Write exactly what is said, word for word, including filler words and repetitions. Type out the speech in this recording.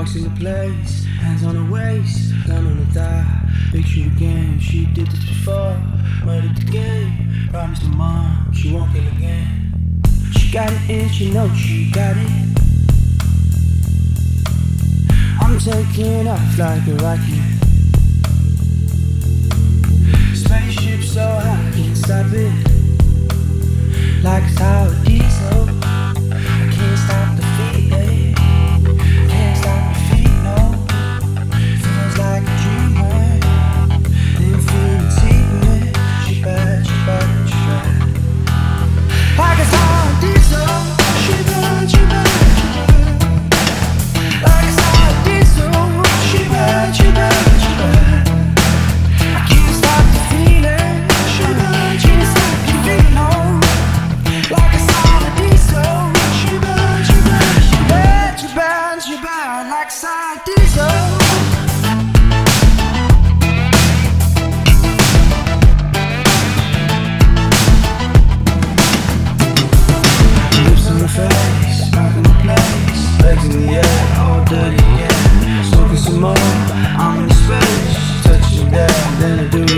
walks into place, hands on her waist, gun on her thigh. Big shoot again, she did this before. Murdered the game, promised her mom she won't kill again. She got it and she knows she got it. I'm taking off like a rocket. Spaceship so high, can't stop it. Like a tower diesel, I can't stop the feeling. Can't stop the feet, no. Feels like a dream, man. Then feeling deeper. She bad, she bad, she bad. Like a tower diesel, she bad, she bad, she bad. Like a tower diesel, she bad, she bad, she bad. I can't stop the feeling. She bad, she stop the feeling, no. Like a solid diesel, she bad, she bad, she bad, she bad, she bad, like a solid diesel. Lips on her face, mouth in the place, legs in the air, all dirty again. Smoking some more, I'm in the space, touching down, then I do